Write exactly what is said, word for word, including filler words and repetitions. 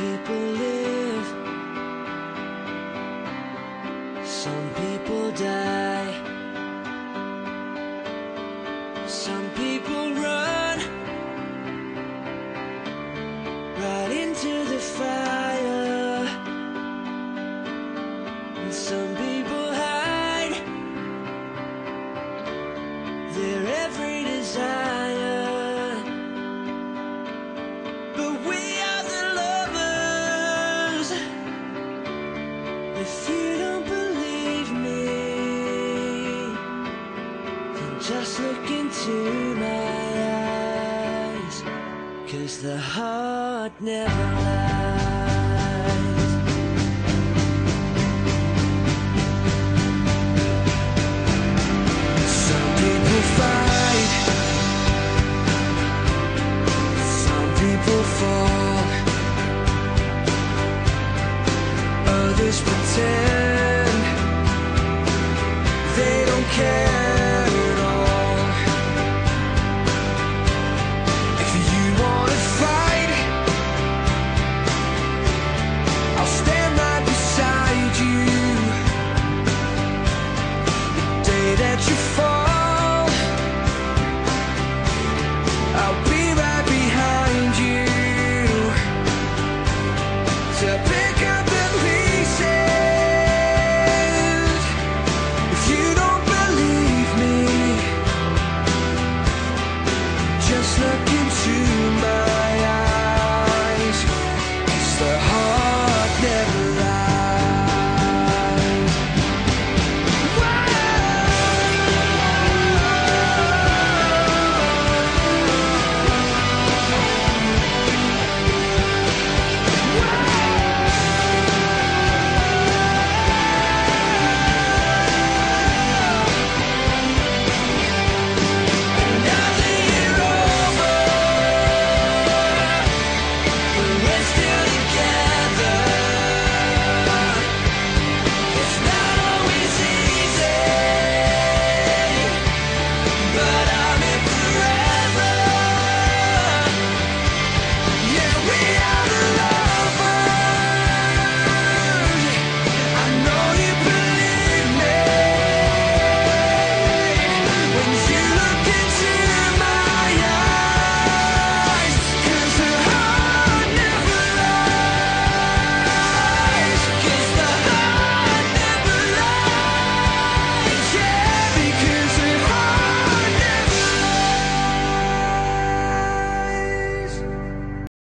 people live, some people die, some people run right into the fire, and some people hide their every desire. But we are the lovers. If you don't believe me, then just look into my eyes, 'cause the heart never lies. Some people fight, some people fall, others pretend